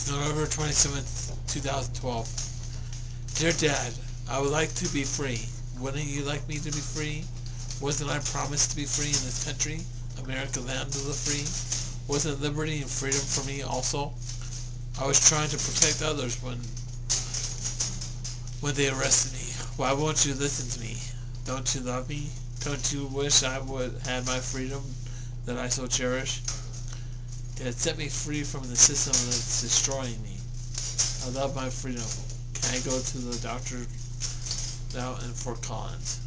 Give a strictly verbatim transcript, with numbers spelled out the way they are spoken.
November twenty-seventh, two thousand twelve. Dear Dad, I would like to be free. Wouldn't you like me to be free? Wasn't I promised to be free in this country? America, land of the free? Wasn't liberty and freedom for me also? I was trying to protect others when when they arrested me. Why won't you listen to me? Don't you love me? Don't you wish I would have my freedom that I so cherish? Dad, set me free from the system that's destroying me. I love my freedom. Can I go to the doctor now in Fort Collins?